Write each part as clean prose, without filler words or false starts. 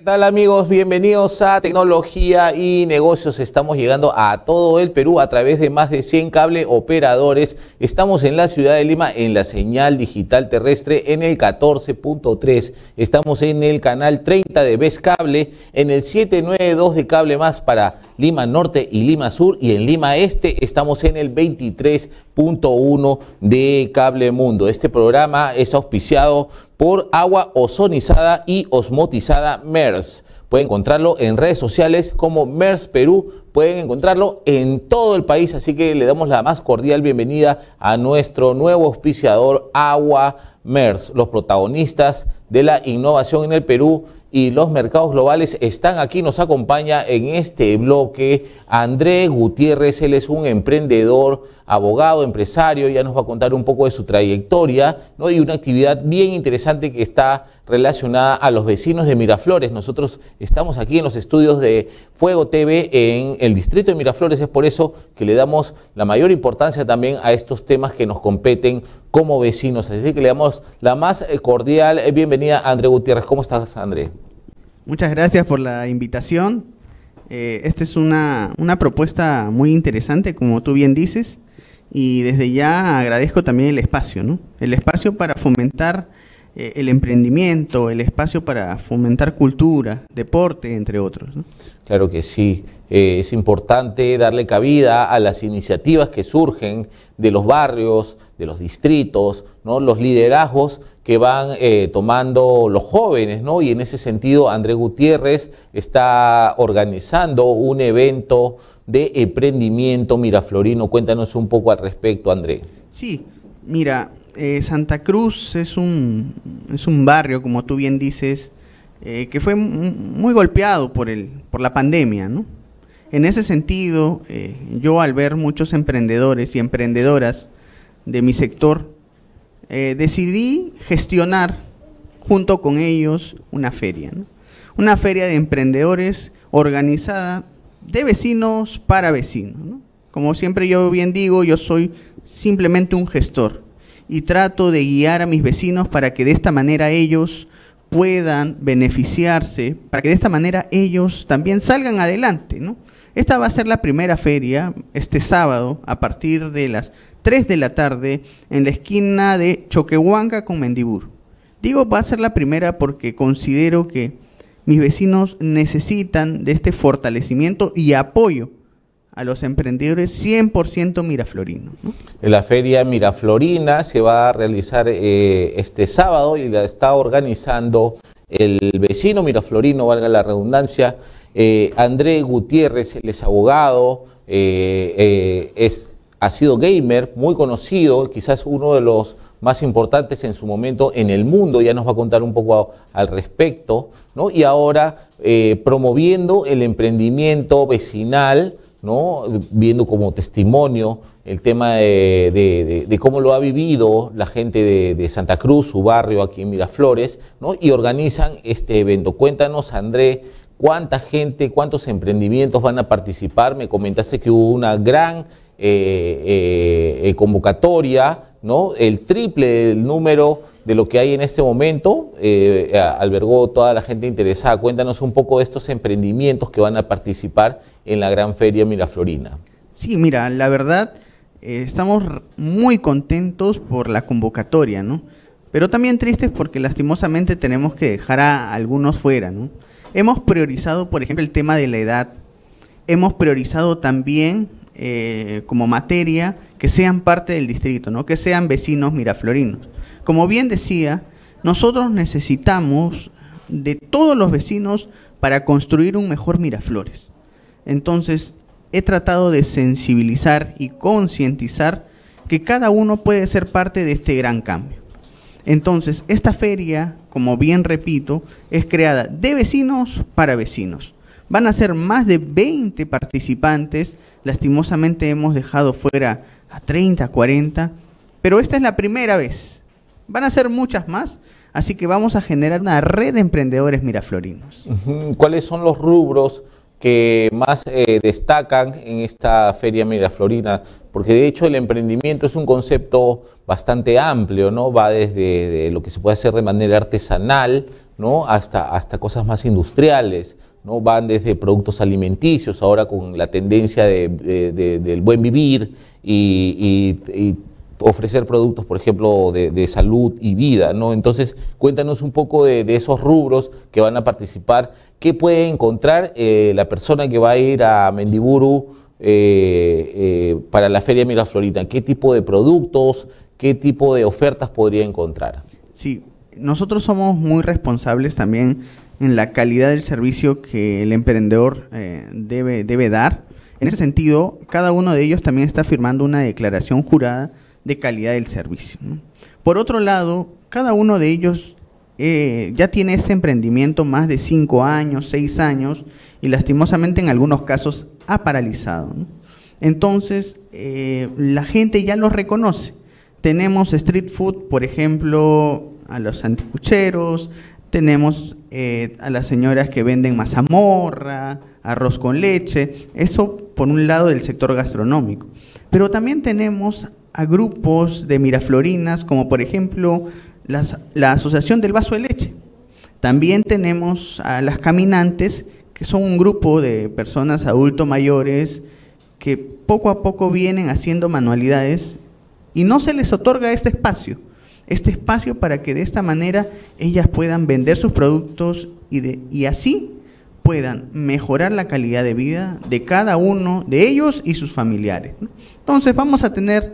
¿Qué tal, amigos? Bienvenidos a Tecnología y Negocios. Estamos llegando a todo el Perú a través de más de 100 cable operadores. Estamos en la ciudad de Lima en la señal digital terrestre en el 14.3. Estamos en el canal 30 de Best Cable, en el 792 de Cable Más para Lima Norte y Lima Sur, y en Lima Este estamos en el 23.1 de Cable Mundo. Este programa es auspiciado por agua ozonizada y osmotizada MERS. Pueden encontrarlo en redes sociales como MERS Perú, pueden encontrarlo en todo el país, así que le damos la más cordial bienvenida a nuestro nuevo auspiciador Agua MERS. Los protagonistas de la innovación en el Perú y los mercados globales están aquí. Nos acompaña en este bloque André Gutiérrez. Él es un emprendedor, abogado, empresario. Ya nos va a contar un poco de su trayectoria, ¿no? Y una actividad bien interesante que está relacionada a los vecinos de Miraflores. Nosotros estamos aquí en los estudios de Fuego TV en el distrito de Miraflores. Es por eso que le damos la mayor importancia también a estos temas que nos competen como vecinos. Así que le damos la más cordial bienvenida a André Gutiérrez. ¿Cómo estás, André? Muchas gracias por la invitación. Esta es una propuesta muy interesante, como tú bien dices, y desde ya agradezco también el espacio, ¿no? El espacio para fomentar el emprendimiento, el espacio para fomentar cultura, deporte, entre otros, ¿no? Claro que sí. Es importante darle cabida a las iniciativas que surgen de los barrios, de los distritos, ¿no? Los liderazgos que van tomando los jóvenes, ¿no? Y en ese sentido, André Gutiérrez está organizando un evento de emprendimiento miraflorino. Cuéntanos un poco al respecto, André. Sí, mira, Santa Cruz es un barrio, como tú bien dices, que fue muy golpeado por la pandemia, ¿no? En ese sentido, yo al ver muchos emprendedores y emprendedoras de mi sector, decidí gestionar junto con ellos una feria, ¿no? Una feria de emprendedores organizada de vecinos para vecinos, ¿no? Como siempre yo bien digo, yo soy simplemente un gestor y trato de guiar a mis vecinos para que de esta manera ellos puedan beneficiarse, para que de esta manera ellos también salgan adelante, ¿no? Esta va a ser la primera feria este sábado a partir de las 3 de la tarde en la esquina de Choquehuanca con Mendibur. Digo, va a ser la primera porque considero que mis vecinos necesitan de este fortalecimiento y apoyo a los emprendedores 100% miraflorinos, ¿no? La feria miraflorina se va a realizar este sábado y la está organizando el vecino miraflorino, valga la redundancia, André Gutiérrez. Él es abogado, ha sido gamer, muy conocido, quizás uno de los más importantes en su momento en el mundo. Ya nos va a contar un poco al respecto, ¿no? Y ahora promoviendo el emprendimiento vecinal, ¿no? Viendo como testimonio el tema de cómo lo ha vivido la gente de Santa Cruz, su barrio aquí en Miraflores, ¿no? Y organizan este evento. Cuéntanos, André, ¿cuánta gente, cuántos emprendimientos van a participar? Me comentaste que hubo una gran convocatoria, ¿no? El triple del número de lo que hay en este momento, albergó toda la gente interesada. Cuéntanos un poco de estos emprendimientos que van a participar en la gran feria miraflorina. Sí, mira, la verdad, estamos muy contentos por la convocatoria, ¿no? Pero también tristes porque lastimosamente tenemos que dejar a algunos fuera, ¿no? Hemos priorizado, por ejemplo, el tema de la edad. Hemos priorizado también como materia que sean parte del distrito, ¿no? Que sean vecinos miraflorinos. Como bien decía, nosotros necesitamos de todos los vecinos para construir un mejor Miraflores. Entonces, he tratado de sensibilizar y concientizar que cada uno puede ser parte de este gran cambio. Entonces, esta feria, como bien repito, es creada de vecinos para vecinos. Van a ser más de 20 participantes. Lastimosamente hemos dejado fuera a 30, 40, pero esta es la primera vez. Van a ser muchas más, así que vamos a generar una red de emprendedores miraflorinos. ¿Cuáles son los rubros que más destacan en esta feria miraflorina? Porque de hecho el emprendimiento es un concepto bastante amplio, ¿no? Va desde lo que se puede hacer de manera artesanal, ¿no? hasta cosas más industriales, ¿no? Van desde productos alimenticios, ahora con la tendencia del buen vivir y ofrecer productos, por ejemplo, de salud y vida, ¿no? Entonces, cuéntanos un poco de esos rubros que van a participar. ¿Qué puede encontrar la persona que va a ir a Mendiburu para la Feria Miraflorina? ¿Qué tipo de productos, qué tipo de ofertas podría encontrar? Sí, nosotros somos muy responsables también en la calidad del servicio que el emprendedor debe dar. En ese sentido, cada uno de ellos también está firmando una declaración jurada de calidad del servicio, ¿no? Por otro lado, cada uno de ellos ya tiene ese emprendimiento más de 5 años, 6 años, y lastimosamente en algunos casos ha paralizado, ¿no? Entonces, la gente ya los reconoce. Tenemos street food, por ejemplo, a los santicucheros, tenemos a las señoras que venden mazamorra, arroz con leche, eso por un lado del sector gastronómico. Pero también tenemos a grupos de miraflorinas, como por ejemplo la Asociación del Vaso de Leche. También tenemos a las caminantes, que son un grupo de personas adultos mayores que poco a poco vienen haciendo manualidades y no se les otorga este espacio para que de esta manera ellas puedan vender sus productos y así puedan mejorar la calidad de vida de cada uno de ellos y sus familiares, ¿no? Entonces vamos a tener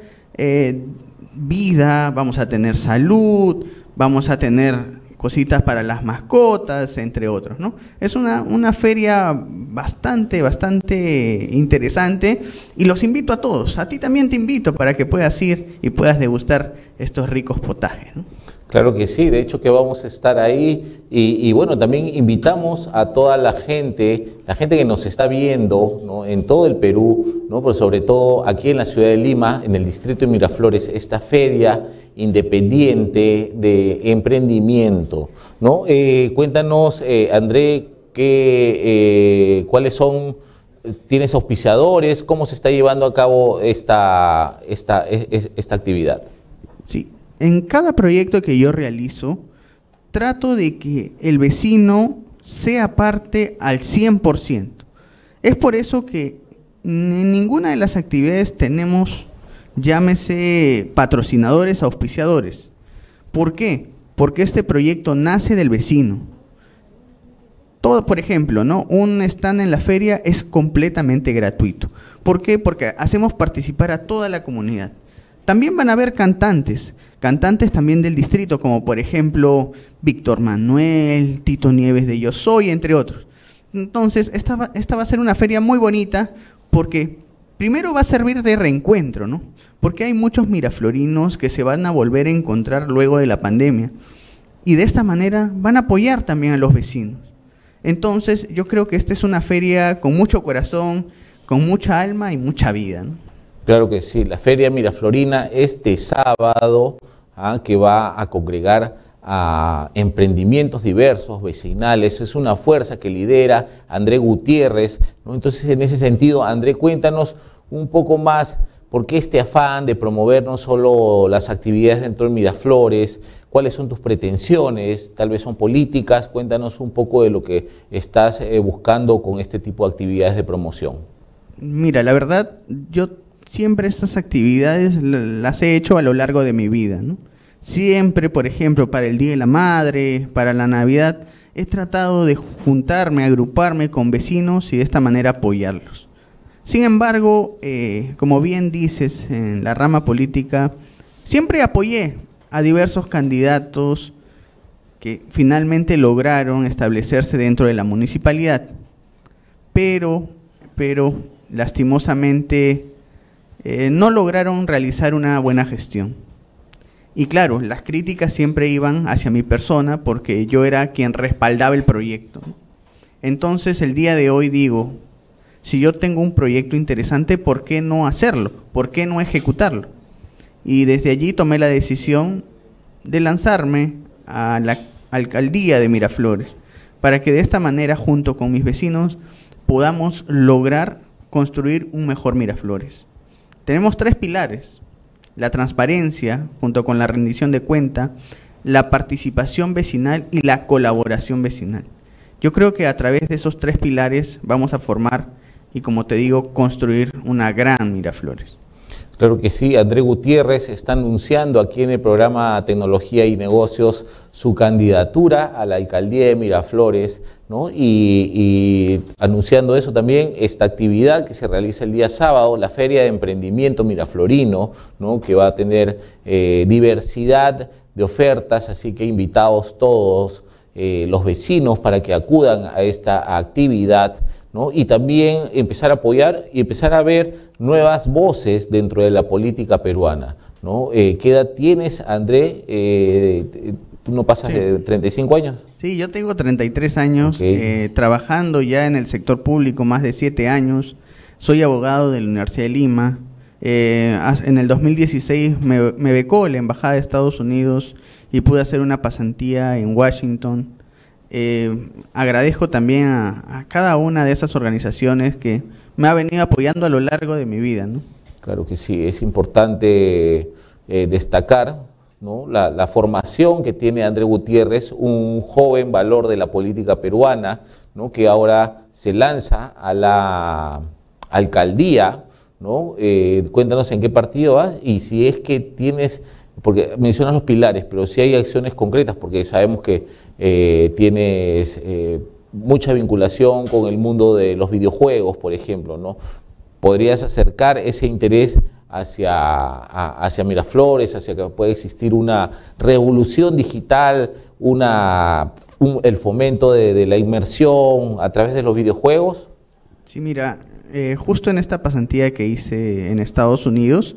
vida, vamos a tener salud, vamos a tener cositas para las mascotas, entre otros, ¿no? Es una feria bastante interesante y los invito a todos. A ti también te invito para que puedas ir y puedas degustar estos ricos potajes, ¿no? Claro que sí, de hecho que vamos a estar ahí y bueno, también invitamos a toda la gente que nos está viendo, ¿no? En todo el Perú, ¿no? Pues sobre todo aquí en la ciudad de Lima, en el distrito de Miraflores, esta feria independiente de emprendimiento, ¿no? Cuéntanos, André, cuáles son, ¿tienes auspiciadores? ¿Cómo se está llevando a cabo esta actividad? Sí. En cada proyecto que yo realizo, trato de que el vecino sea parte al 100%. Es por eso que en ninguna de las actividades tenemos, llámese, patrocinadores, auspiciadores. ¿Por qué? Porque este proyecto nace del vecino. Todo, por ejemplo, ¿no? Un stand en la feria es completamente gratuito. ¿Por qué? Porque hacemos participar a toda la comunidad. También van a haber cantantes también del distrito, como por ejemplo Víctor Manuel, Tito Nieves de Yo Soy, entre otros. Entonces, esta va a ser una feria muy bonita porque primero va a servir de reencuentro, ¿no? Porque hay muchos miraflorinos que se van a volver a encontrar luego de la pandemia y de esta manera van a apoyar también a los vecinos. Entonces, yo creo que esta es una feria con mucho corazón, con mucha alma y mucha vida, ¿no? Claro que sí, la Feria Miraflorina este sábado, que va a congregar a emprendimientos diversos, vecinales, es una fuerza que lidera André Gutiérrez, ¿no? Entonces, en ese sentido, André, cuéntanos un poco más, ¿por qué este afán de promover no solo las actividades dentro de Miraflores? ¿Cuáles son tus pretensiones? Tal vez son políticas, cuéntanos un poco de lo que estás buscando con este tipo de actividades de promoción. Mira, la verdad, yo siempre estas actividades las he hecho a lo largo de mi vida, ¿no? Siempre, por ejemplo, para el Día de la Madre, para la Navidad, he tratado de juntarme, agruparme con vecinos y de esta manera apoyarlos. Sin embargo, como bien dices, en la rama política, siempre apoyé a diversos candidatos que finalmente lograron establecerse dentro de la municipalidad, pero lastimosamente no lograron realizar una buena gestión. Y claro, las críticas siempre iban hacia mi persona porque yo era quien respaldaba el proyecto. Entonces, el día de hoy digo, si yo tengo un proyecto interesante, ¿por qué no hacerlo? ¿Por qué no ejecutarlo? Y desde allí tomé la decisión de lanzarme a la alcaldía de Miraflores, para que de esta manera, junto con mis vecinos, podamos lograr construir un mejor Miraflores. Tenemos 3 pilares: la transparencia, junto con la rendición de cuenta, la participación vecinal y la colaboración vecinal. Yo creo que a través de esos tres pilares vamos a formar y, como te digo, construir una gran Miraflores. Claro que sí, Andrés Gutiérrez está anunciando aquí en el programa Tecnología y Negocios su candidatura a la alcaldía de Miraflores, ¿no? Y anunciando eso también, esta actividad que se realiza el día sábado, la Feria de Emprendimiento Miraflorino, ¿no? Que va a tener diversidad de ofertas, así que invitados todos los vecinos para que acudan a esta actividad, ¿no? Y también empezar a apoyar y empezar a ver nuevas voces dentro de la política peruana, ¿no? ¿Qué edad tienes, André? ¿Tú no pasas de 35 años? Sí, yo tengo 33 años, trabajando ya en el sector público más de 7 años. Soy abogado de la Universidad de Lima. En el 2016 me becó la Embajada de Estados Unidos y pude hacer una pasantía en Washington. Agradezco también a cada una de esas organizaciones que me ha venido apoyando a lo largo de mi vida, ¿no? Claro que sí, es importante destacar, ¿no? La formación que tiene Andrés Gutiérrez, un joven valor de la política peruana, ¿no? Que ahora se lanza a la alcaldía, ¿no? Cuéntanos en qué partido vas y si es que tienes, porque mencionas los pilares, pero si hay acciones concretas, porque sabemos que tienes mucha vinculación con el mundo de los videojuegos, por ejemplo, ¿no? ¿Podrías acercar ese interés hacia Miraflores, hacia que pueda existir una revolución digital, el fomento de la inmersión a través de los videojuegos? Sí, mira, justo en esta pasantía que hice en Estados Unidos,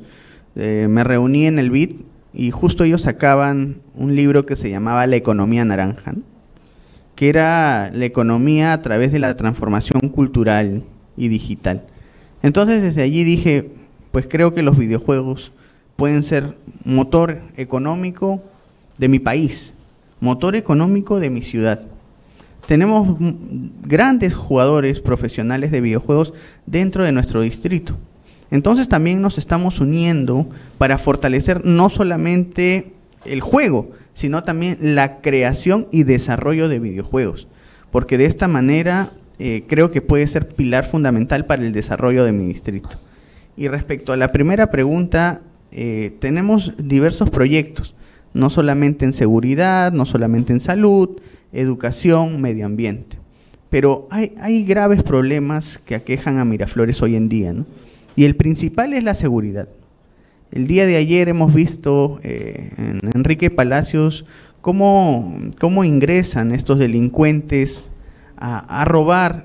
me reuní en el BID y justo ellos sacaban un libro que se llamaba La Economía Naranja, ¿no? Que era la economía a través de la transformación cultural y digital. Entonces desde allí dije, pues creo que los videojuegos pueden ser motor económico de mi país, motor económico de mi ciudad. Tenemos grandes jugadores profesionales de videojuegos dentro de nuestro distrito. Entonces también nos estamos uniendo para fortalecer no solamente el juego, sino también la creación y desarrollo de videojuegos, porque de esta manera creo que puede ser pilar fundamental para el desarrollo de mi distrito. Y respecto a la primera pregunta, tenemos diversos proyectos, no solamente en seguridad, no solamente en salud, educación, medio ambiente, pero hay graves problemas que aquejan a Miraflores hoy en día, ¿no? Y el principal es la seguridad. El día de ayer hemos visto en Enrique Palacios cómo ingresan estos delincuentes a robar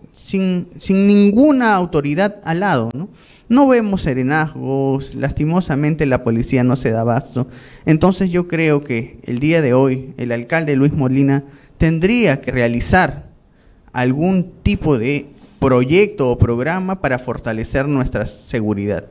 sin ninguna autoridad al lado, ¿no? No vemos serenazgos, lastimosamente la policía no se da abasto. Entonces yo creo que el día de hoy el alcalde Luis Molina tendría que realizar algún tipo de proyecto o programa para fortalecer nuestra seguridad.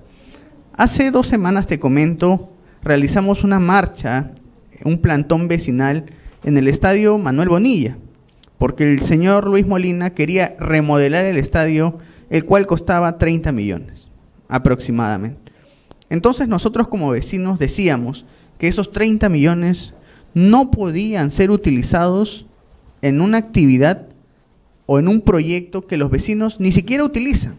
Hace 2 semanas, te comento, realizamos una marcha, un plantón vecinal en el estadio Manuel Bonilla, porque el señor Luis Molina quería remodelar el estadio, el cual costaba 30 millones aproximadamente. Entonces nosotros como vecinos decíamos que esos 30 millones no podían ser utilizados en una actividad o en un proyecto que los vecinos ni siquiera utilizan.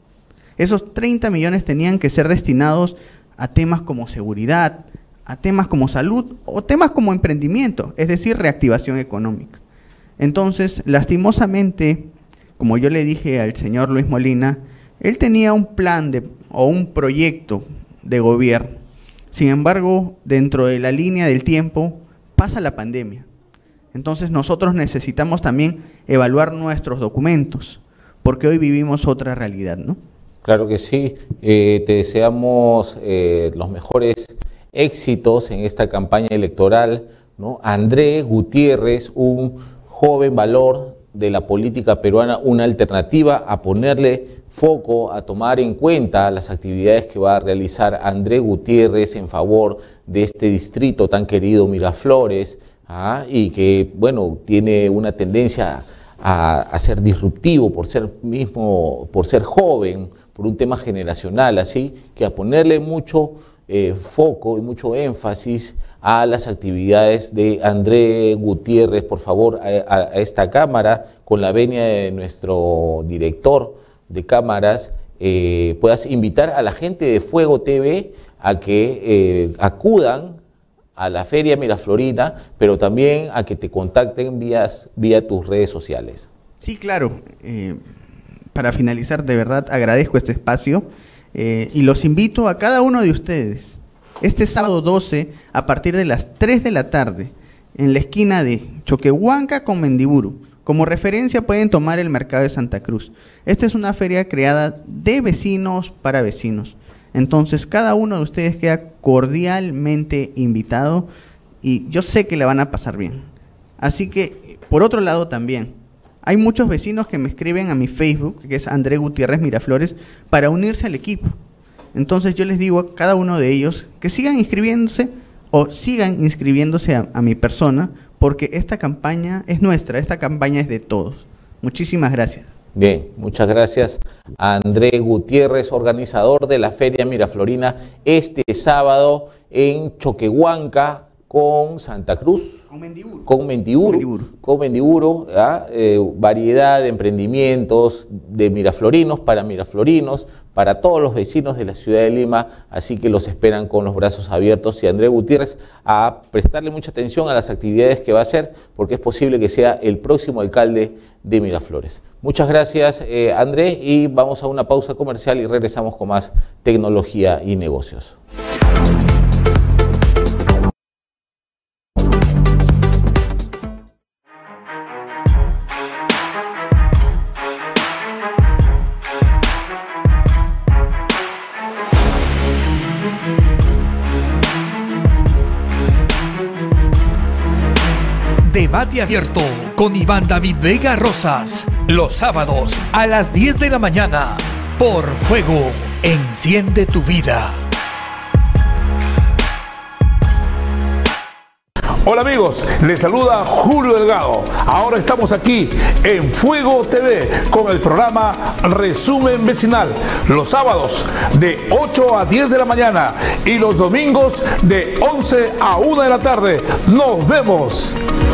Esos 30 millones tenían que ser destinados a temas como seguridad, a temas como salud o temas como emprendimiento, es decir, reactivación económica. Entonces, lastimosamente, como yo le dije al señor Luis Molina, él tenía un plan o un proyecto de gobierno. Sin embargo, dentro de la línea del tiempo, pasa la pandemia. Entonces nosotros necesitamos también evaluar nuestros documentos, porque hoy vivimos otra realidad, ¿no? Claro que sí. Te deseamos los mejores éxitos en esta campaña electoral, ¿no? Andrés Gutiérrez, un joven valor de la política peruana, una alternativa a ponerle foco, a tomar en cuenta las actividades que va a realizar Andrés Gutiérrez en favor de este distrito tan querido Miraflores, y que, bueno, tiene una tendencia a ser disruptivo por ser joven, por un tema generacional, así que a ponerle mucho foco y mucho énfasis a las actividades de André Gutiérrez, por favor, a esta cámara, con la venia de nuestro director de cámaras, puedas invitar a la gente de Fuego TV a que acudan a la Feria Miraflorina, pero también a que te contacten vía tus redes sociales. Sí, claro. Para finalizar, de verdad agradezco este espacio y los invito a cada uno de ustedes este sábado 12 a partir de las 3 de la tarde en la esquina de Choquehuanca con Mendiburu. Como referencia pueden tomar el mercado de Santa Cruz. Esta es una feria creada de vecinos para vecinos. Entonces cada uno de ustedes queda cordialmente invitado y yo sé que la van a pasar bien. Así que, por otro lado también, hay muchos vecinos que me escriben a mi Facebook, que es André Gutiérrez Miraflores, para unirse al equipo. Entonces yo les digo a cada uno de ellos que sigan inscribiéndose o sigan inscribiéndose a mi persona, porque esta campaña es nuestra, esta campaña es de todos. Muchísimas gracias. Bien, muchas gracias a André Gutiérrez, organizador de la Feria Miraflorina este sábado en Choquehuanca con Santa Cruz. Con Mendiburu, variedad de emprendimientos de miraflorinos, para miraflorinos, para todos los vecinos de la ciudad de Lima, así que los esperan con los brazos abiertos, y André Gutiérrez a prestarle mucha atención a las actividades que va a hacer, porque es posible que sea el próximo alcalde de Miraflores. Muchas gracias, André, y vamos a una pausa comercial y regresamos con más tecnología y negocios. Debate abierto con Iván David Vega Rosas, los sábados a las 10 de la mañana, por Fuego, enciende tu vida. Hola amigos, les saluda Julio Delgado. Ahora estamos aquí en Fuego TV con el programa Resumen Vecinal, los sábados de 8 a 10 de la mañana y los domingos de 11 a 1 de la tarde. ¡Nos vemos!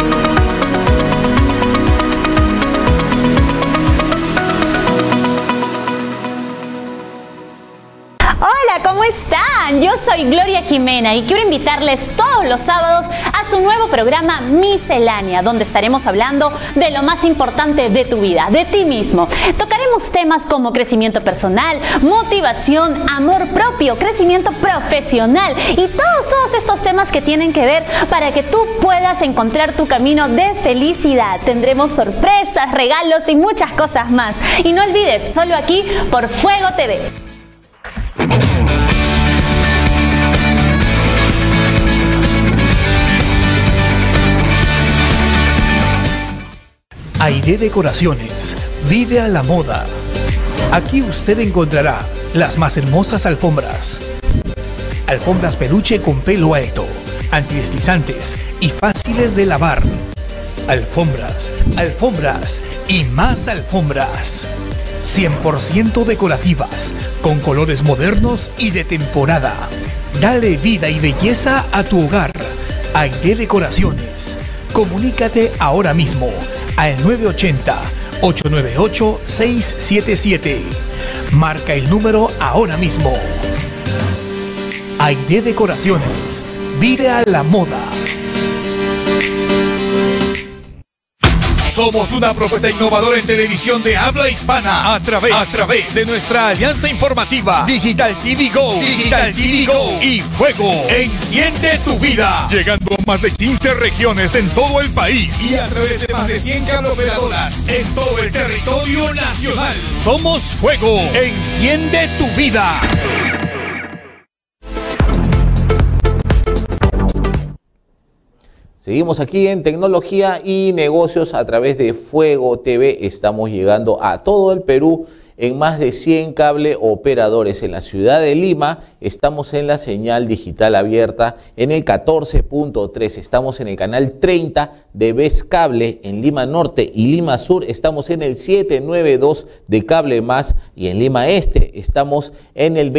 Hola, ¿cómo están? Yo soy Gloria Jimena y quiero invitarles todos los sábados a su nuevo programa Miscelánea, donde estaremos hablando de lo más importante de tu vida, de ti mismo. Tocaremos temas como crecimiento personal, motivación, amor propio, crecimiento profesional y todos estos temas que tienen que ver para que tú puedas encontrar tu camino de felicidad. Tendremos sorpresas, regalos y muchas cosas más. Y no olvides, solo aquí por Fuego TV. Aide Decoraciones, vive a la moda. Aquí usted encontrará las más hermosas alfombras. Alfombras peluche con pelo alto, antideslizantes y fáciles de lavar. Alfombras, alfombras y más alfombras. 100% decorativas, con colores modernos y de temporada. Dale vida y belleza a tu hogar. Aide Decoraciones. Comunícate ahora mismo al 980-898-677. Marca el número ahora mismo. Aide Decoraciones. Vive a la moda. Somos una propuesta innovadora en televisión de habla hispana a través de nuestra alianza informativa Digital TV Go, Digital TV Go y Fuego, enciende tu vida. Llegando a más de 15 regiones en todo el país y a través de más de 100 cableoperadoras en todo el territorio nacional. Somos Fuego, enciende tu vida. Seguimos aquí en Tecnología y Negocios a través de Fuego TV. Estamos llegando a todo el Perú en más de 100 cable operadores en la ciudad de Lima. Estamos en la señal digital abierta en el 14.3. Estamos en el canal 30 de Vez Cable en Lima Norte y Lima Sur. Estamos en el 792 de Cable Más y en Lima Este estamos en el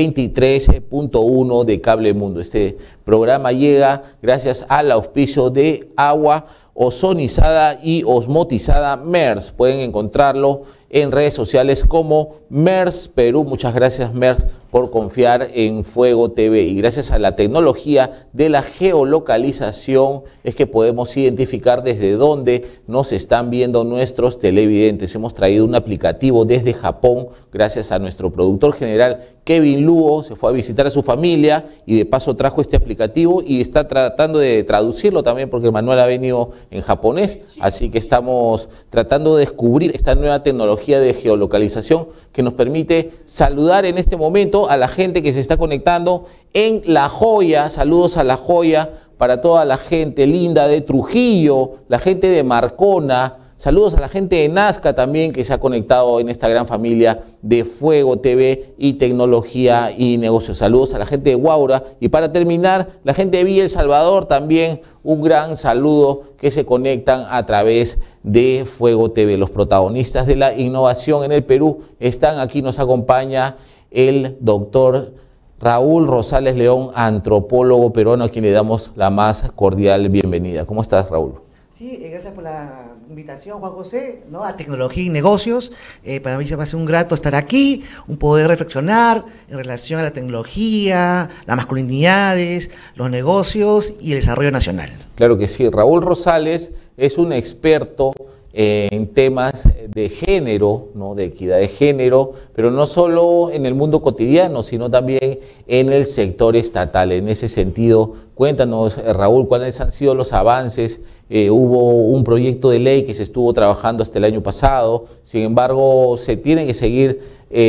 23.1 de Cable Mundo. Este programa llega gracias al auspicio de agua ozonizada y osmotizada MERS. Pueden encontrarlo en redes sociales como MERS Perú. Muchas gracias, MERS, por confiar en Fuego TV, y gracias a la tecnología de la geolocalización es que podemos identificar desde dónde nos están viendo nuestros televidentes. Hemos traído un aplicativo desde Japón gracias a nuestro productor general Kevin Lugo. Se fue a visitar a su familia y de paso trajo este aplicativo y está tratando de traducirlo también porque el manual ha venido en japonés, así que estamos tratando de descubrir esta nueva tecnología de geolocalización que nos permite saludar en este momento a la gente que se está conectando en La Joya. Saludos a La Joya para toda la gente linda de Trujillo, la gente de Marcona. Saludos a la gente de Nazca también que se ha conectado en esta gran familia de Fuego TV y Tecnología y Negocios. Saludos a la gente de Huaura y para terminar, la gente de Villa El Salvador también un gran saludo que se conectan a través de Fuego TV. Los protagonistas de la innovación en el Perú están aquí. Nos acompaña el doctor Raúl Rosales León, antropólogo peruano, a quien le damos la más cordial bienvenida. ¿Cómo estás, Raúl? Sí, gracias por la invitación, Juan José, ¿no? A Tecnología y Negocios. Para mí se va a hacer un grato estar aquí, un poder reflexionar en relación a la tecnología, las masculinidades, los negocios y el desarrollo nacional. Claro que sí. Raúl Rosales es un experto en temas de género, ¿no? De equidad de género, pero no solo en el mundo cotidiano, sino también en el sector estatal. En ese sentido, cuéntanos, Raúl, cuáles han sido los avances. Hubo un proyecto de ley que se estuvo trabajando hasta el año pasado, sin embargo, se tiene que seguir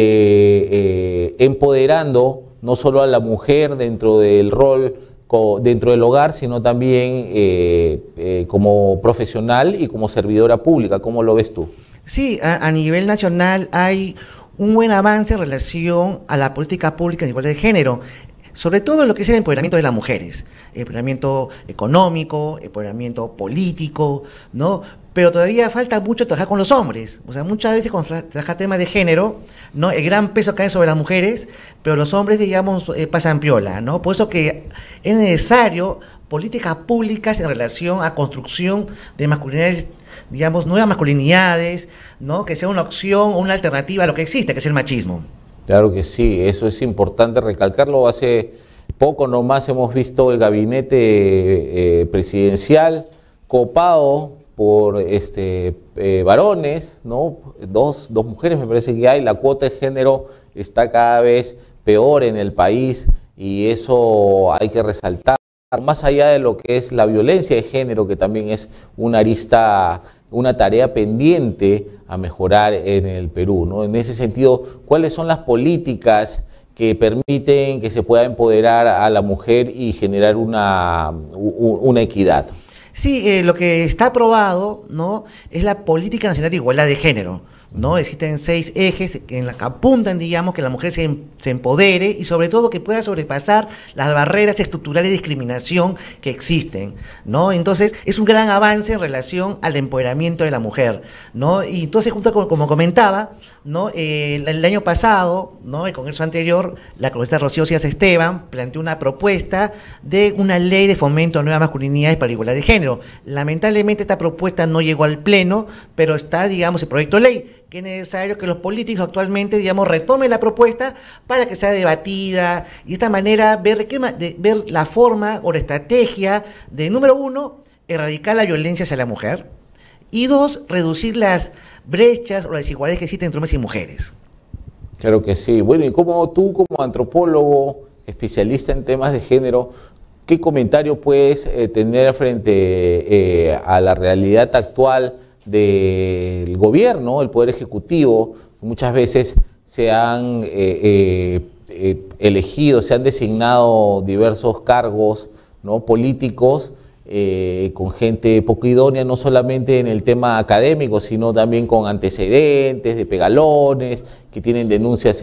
empoderando no solo a la mujer dentro del rol dentro del hogar, sino también como profesional y como servidora pública. ¿Cómo lo ves tú? Sí, a nivel nacional hay un buen avance en relación a la política pública en igualdad de género, sobre todo en lo que es el empoderamiento de las mujeres, empoderamiento económico, empoderamiento político, ¿no? Pero todavía falta mucho trabajar con los hombres. O sea, muchas veces cuando trabaja temas de género, ¿no? El gran peso cae sobre las mujeres, pero los hombres, digamos, pasan piola, ¿no? Por eso que es necesario políticas públicas en relación a construcción de masculinidades, digamos, nuevas masculinidades, ¿no? Que sea una opción o una alternativa a lo que existe, que es el machismo. Claro que sí, eso es importante recalcarlo. Hace poco nomás hemos visto el gabinete presidencial copado por varones, ¿no? Dos mujeres me parece que hay. La cuota de género está cada vez peor en el país y eso hay que resaltar. Más allá de lo que es la violencia de género, que también es una arista, una tarea pendiente a mejorar en el Perú, ¿no? En ese sentido, ¿cuáles son las políticas que permiten que se pueda empoderar a la mujer y generar una equidad? Sí, lo que está aprobado, ¿no? Es la Política Nacional de Igualdad de Género, ¿no? Existen 6 ejes que apuntan, digamos, que la mujer se empodere y sobre todo que pueda sobrepasar las barreras estructurales de discriminación que existen, ¿no? Entonces, es un gran avance en relación al empoderamiento de la mujer, ¿no? Y entonces, como comentaba, ¿no? El año pasado, ¿no? El Congreso anterior, la congresista Rocío Cías Esteban planteó una propuesta de una ley de fomento a nuevas masculinidades para la igualdad de género. Lamentablemente esta propuesta no llegó al Pleno, pero está, digamos, el proyecto de ley, que es necesario que los políticos actualmente, digamos, retomen la propuesta para que sea debatida y de esta manera ver la forma o la estrategia de, número 1, erradicar la violencia hacia la mujer y 2, reducir las brechas o las desigualdades que existen entre hombres y mujeres. Claro que sí. Bueno, y como tú, como antropólogo, especialista en temas de género, ¿qué comentario puedes tener frente a la realidad actual del gobierno, el Poder Ejecutivo? Muchas veces se han elegido, se han designado diversos cargos, ¿no? políticos con gente poco idónea, no solamente en el tema académico, sino también con antecedentes de pegalones, que tienen denuncias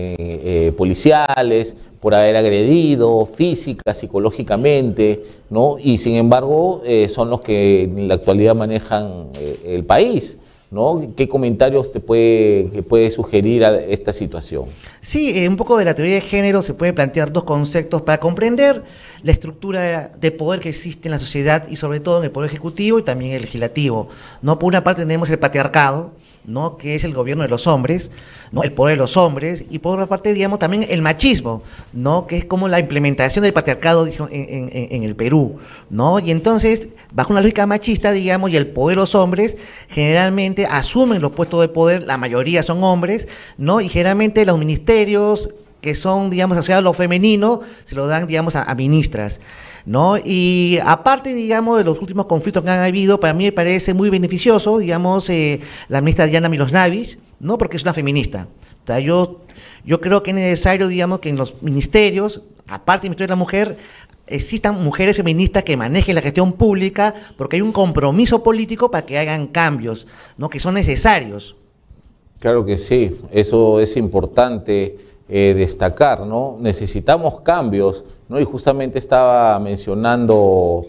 policiales por haber agredido física, psicológicamente, ¿no? Y sin embargo son los que en la actualidad manejan el país, ¿no? ¿Qué comentarios te puede sugerir a esta situación? Sí, un poco de la teoría de género se puede plantear dos conceptos para comprender la estructura de poder que existe en la sociedad y sobre todo en el poder ejecutivo y también el legislativo, ¿no? Por una parte tenemos el patriarcado, ¿no? Que es el gobierno de los hombres, ¿no? El poder de los hombres, y por otra parte, digamos, también el machismo, ¿no? Que es como la implementación del patriarcado en el Perú, ¿no? Y entonces, bajo una lógica machista, digamos, y el poder de los hombres generalmente asumen los puestos de poder, la mayoría son hombres, ¿no? Y generalmente los ministerios que son, digamos, asociados a lo femenino, se lo dan, digamos, a ministras, ¿no? Y aparte, digamos, de los últimos conflictos que han habido, para mí me parece muy beneficioso, digamos, la ministra Diana Miloslavich, ¿no? Porque es una feminista. O sea, yo creo que es necesario, digamos, que en los ministerios, aparte del Ministerio de la Mujer, existan mujeres feministas que manejen la gestión pública, porque hay un compromiso político para que hagan cambios, ¿no? Que son necesarios. Claro que sí, eso es importante destacar, ¿no? Necesitamos cambios, ¿no? Y justamente estaba mencionando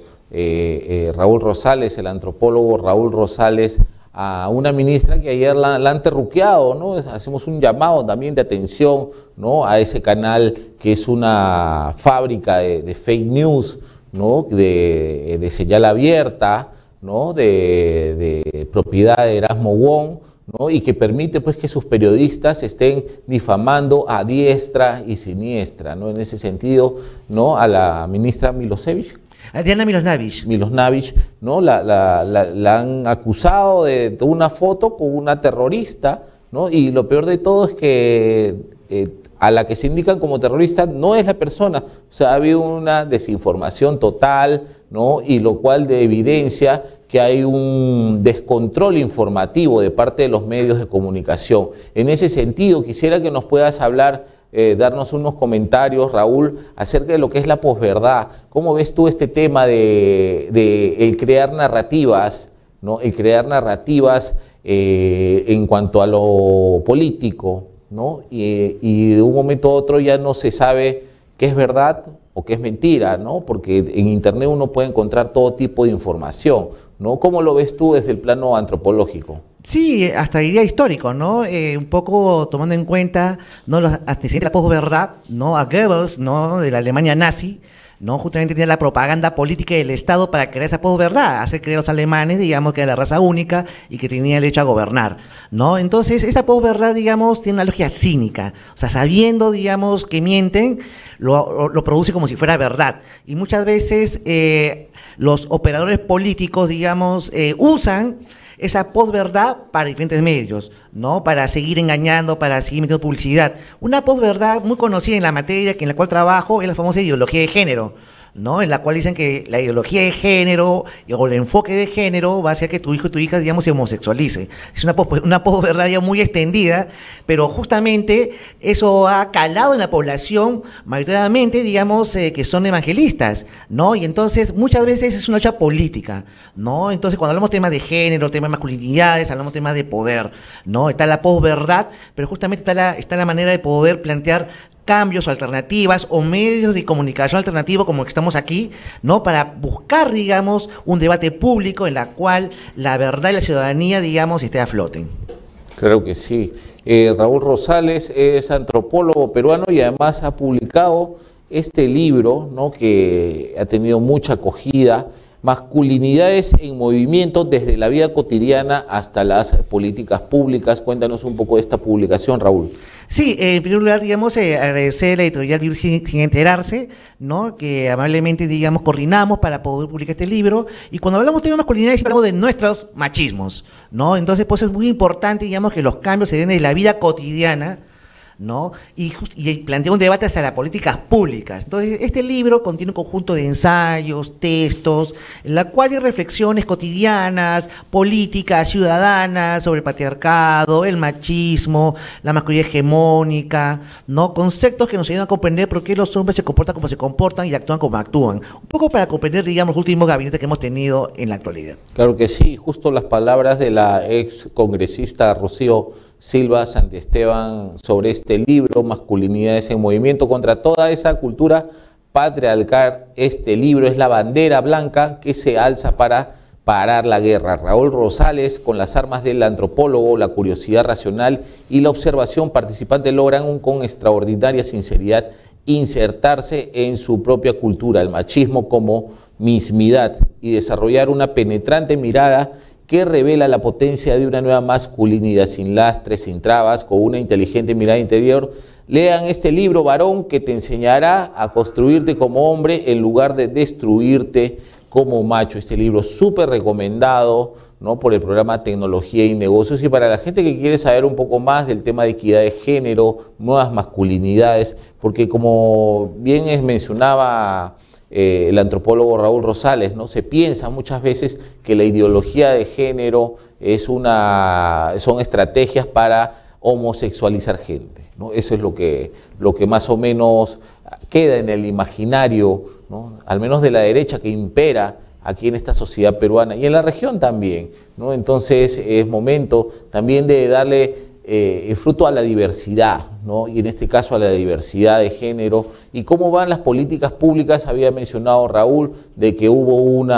Raúl Rosales, el antropólogo Raúl Rosales, a una ministra que ayer la han terruqueado, ¿no? Hacemos un llamado también de atención, ¿no? A ese canal que es una fábrica de fake news, ¿no? De señal abierta, ¿no? De propiedad de Erasmo Wong, ¿no? Y que permite pues que sus periodistas estén difamando a diestra y siniestra, ¿no? En ese sentido, ¿no? A la ministra Milosevich. Diana Miloslavich, ¿no? La han acusado de una foto con una terrorista, ¿no? Y lo peor de todo es que a la que se indican como terrorista no es la persona. O sea, ha habido una desinformación total, ¿no? Y lo cual evidencia que hay un descontrol informativo de parte de los medios de comunicación. En ese sentido, quisiera que nos puedas hablar, darnos unos comentarios, Raúl, acerca de lo que es la posverdad. ¿Cómo ves tú este tema de el crear narrativas, ¿no? El crear narrativas en cuanto a lo político, ¿no? Y de un momento a otro ya no se sabe qué es verdad o qué es mentira, ¿no? Porque en Internet uno puede encontrar todo tipo de información, ¿no? ¿Cómo lo ves tú desde el plano antropológico? Sí, hasta diría histórico, ¿no? Un poco tomando en cuenta, ¿no? Los antecedentes de la posverdad, ¿no? A Goebbels, ¿no? De la Alemania nazi, ¿no? Justamente tenía la propaganda política del Estado para crear esa posverdad, hacer creer a los alemanes, digamos, que era la raza única y que tenía el derecho a gobernar, ¿no? Entonces, esa posverdad, digamos, tiene una lógica cínica, o sea, sabiendo, digamos, que mienten, lo produce como si fuera verdad. Y muchas veces los operadores políticos, digamos, usan esa posverdad para diferentes medios, ¿no? Para seguir engañando, para seguir metiendo publicidad. Una posverdad muy conocida en la materia en la cual trabajo es la famosa ideología de género, ¿no? En la cual dicen que la ideología de género o el enfoque de género va a hacer que tu hijo y tu hija, digamos, se homosexualice. Es una posverdad ya muy extendida, pero justamente eso ha calado en la población, mayoritariamente, digamos, que son evangelistas, ¿no? Y entonces muchas veces es una lucha política, ¿no? Entonces cuando hablamos temas de género, temas de masculinidades, hablamos temas de poder, ¿no? Está la posverdad, pero justamente está la manera de poder plantear cambios o alternativas o medios de comunicación alternativos como el que estamos aquí, ¿no? Para buscar, digamos, un debate público en la cual la verdad y la ciudadanía, digamos, esté a flote. Claro que sí. Raúl Rosales es antropólogo peruano y además ha publicado este libro, ¿no? Que ha tenido mucha acogida, Masculinidades en Movimiento desde la vida cotidiana hasta las políticas públicas. Cuéntanos un poco de esta publicación, Raúl. Sí, en primer lugar, digamos, agradecer a la editorial Vivir sin Enterarse, ¿no? Que amablemente, digamos, coordinamos para poder publicar este libro. Y cuando hablamos de masculinidad, siempre hablamos de nuestros machismos, ¿no? Entonces, pues es muy importante, digamos, que los cambios se den en la vida cotidiana, ¿no? Y plantea un debate hacia las políticas públicas. Entonces, este libro contiene un conjunto de ensayos, textos, en la cual hay reflexiones cotidianas, políticas, ciudadanas, sobre el patriarcado, el machismo, la masculinidad hegemónica, ¿no? Conceptos que nos ayudan a comprender por qué los hombres se comportan como se comportan y actúan como actúan. Un poco para comprender, digamos, los últimos gabinetes que hemos tenido en la actualidad. Claro que sí, justo las palabras de la ex congresista Rocío Silva Santiesteban sobre este libro, Masculinidades en Movimiento contra toda esa cultura patriarcal. Este libro es la bandera blanca que se alza para parar la guerra. Raúl Rosales, con las armas del antropólogo, la curiosidad racional y la observación participante, logran con extraordinaria sinceridad insertarse en su propia cultura, el machismo como mismidad, y desarrollar una penetrante mirada que revela la potencia de una nueva masculinidad sin lastres, sin trabas, con una inteligente mirada interior. Lean este libro, varón, que te enseñará a construirte como hombre en lugar de destruirte como macho. Este libro súper recomendado, ¿no?, por el programa Tecnología y Negocios. Y para la gente que quiere saber un poco más del tema de equidad de género, nuevas masculinidades, porque como bien mencionaba el antropólogo Raúl Rosales, ¿no?, se piensa muchas veces que la ideología de género son estrategias para homosexualizar gente, ¿no? Eso es lo que más o menos queda en el imaginario, ¿no?, al menos de la derecha, que impera aquí en esta sociedad peruana y en la región también, ¿no? Entonces es momento también de darle el fruto a la diversidad, ¿no?, y en este caso a la diversidad de género. ¿Y cómo van las políticas públicas? Había mencionado Raúl de que hubo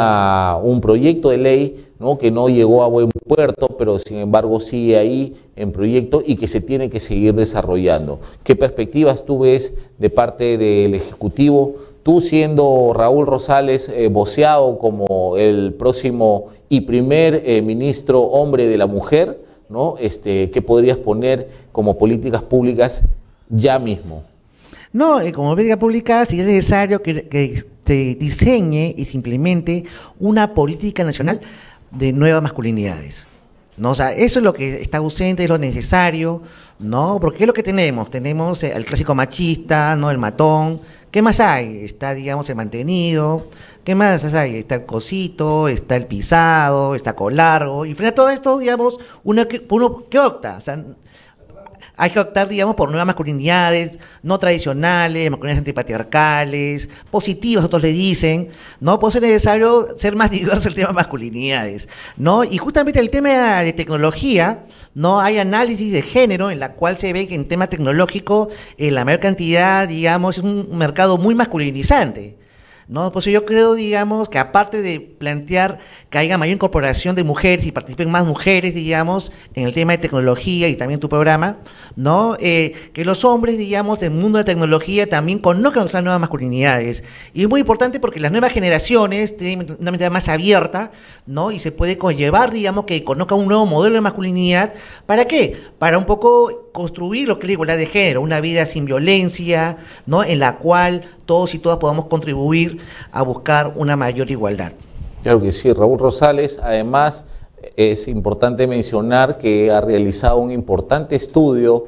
un proyecto de ley, ¿no?, que no llegó a buen puerto, pero sin embargo sigue ahí en proyecto y que se tiene que seguir desarrollando. ¿Qué perspectivas tú ves de parte del Ejecutivo? Tú, siendo Raúl Rosales voceado como el próximo y primer ministro hombre de la mujer, ¿no?, ¿qué podrías poner como políticas públicas ya mismo? No, como política pública sí es necesario que se diseñe y se implemente una política nacional de nuevas masculinidades, ¿no? O sea, eso es lo que está ausente, es lo necesario, ¿no? Porque es lo que tenemos. Tenemos el clásico machista, ¿no?, el matón. ¿Qué más hay? Está, digamos, el mantenido. ¿Qué más hay? Está el cosito, está el pisado, está con largo. Y frente a todo esto, digamos, uno que opta. O sea, hay que optar, digamos, por nuevas masculinidades no tradicionales, masculinidades antipatriarcales, positivas, otros le dicen, ¿no? Puede ser necesario ser más diverso el tema de masculinidades, ¿no? Y justamente el tema de tecnología, ¿no? Hay análisis de género en la cual se ve que en tema tecnológico la mayor cantidad, digamos, es un mercado muy masculinizante, ¿no? Por eso yo creo, digamos, que aparte de plantear que haya mayor incorporación de mujeres y participen más mujeres, digamos, en el tema de tecnología y también tu programa, ¿no? Que los hombres, digamos, del mundo de tecnología también conozcan las nuevas masculinidades. Y es muy importante porque las nuevas generaciones tienen una mentalidad más abierta, ¿no? Y se puede conllevar, digamos, que conozcan un nuevo modelo de masculinidad. ¿Para qué? Para un poco construir lo que es la igualdad de género, una vida sin violencia, ¿no?, en la cual todos y todas podamos contribuir a buscar una mayor igualdad. Claro que sí, Raúl Rosales. Además, es importante mencionar que ha realizado un importante estudio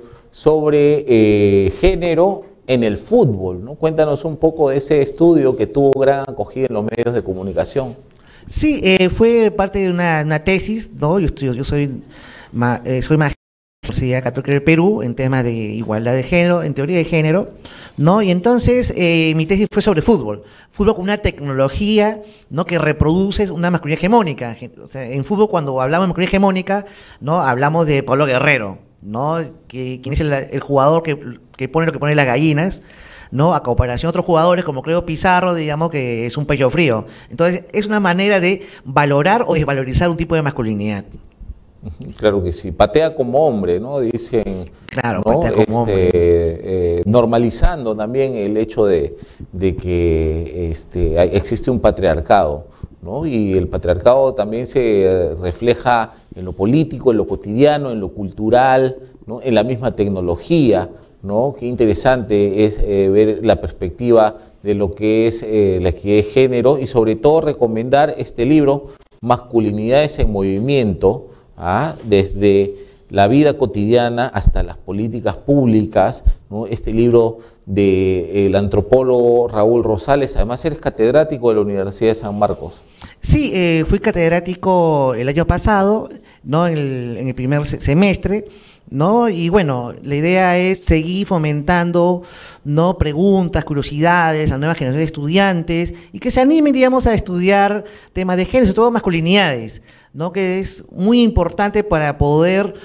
sobre género en el fútbol, ¿no? Cuéntanos un poco de ese estudio que tuvo gran acogida en los medios de comunicación. Sí, fue parte de una tesis, ¿no? Yo soy maestro de la Universidad Católica del Perú en temas de igualdad de género, en teoría de género, ¿no? Y entonces mi tesis fue sobre fútbol con una tecnología, ¿no?, que reproduce una masculinidad hegemónica. O sea, en fútbol, cuando hablamos de masculinidad hegemónica, ¿no?, hablamos de Pablo Guerrero, ¿no?, quien es el jugador que pone lo que pone las gallinas, ¿no?, a comparación de otros jugadores como Cleo Pizarro, digamos, que es un pecho frío. Entonces es una manera de valorar o desvalorizar un tipo de masculinidad. Claro que sí, patea como hombre, ¿no? Dicen, claro, ¿no?, patea como hombre. Normalizando también el hecho de que existe un patriarcado, ¿no? Y el patriarcado también se refleja en lo político, en lo cotidiano, en lo cultural, ¿no?, en la misma tecnología, ¿no? Qué interesante es ver la perspectiva de lo que es la equidad de género, y sobre todo recomendar este libro, Masculinidades en Movimiento, desde la vida cotidiana hasta las políticas públicas, ¿no? Este libro del antropólogo Raúl Rosales. Además, eres catedrático de la Universidad de San Marcos. Sí, fui catedrático el año pasado, ¿no? En el primer semestre, ¿no? Y bueno, la idea es seguir fomentando, ¿no? Preguntas, curiosidades a nuevas generaciones de estudiantes y que se animen, digamos, a estudiar temas de género, sobre todo masculinidades, ¿no? Que es muy importante para poder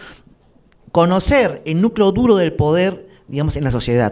conocer el núcleo duro del poder, digamos, en la sociedad.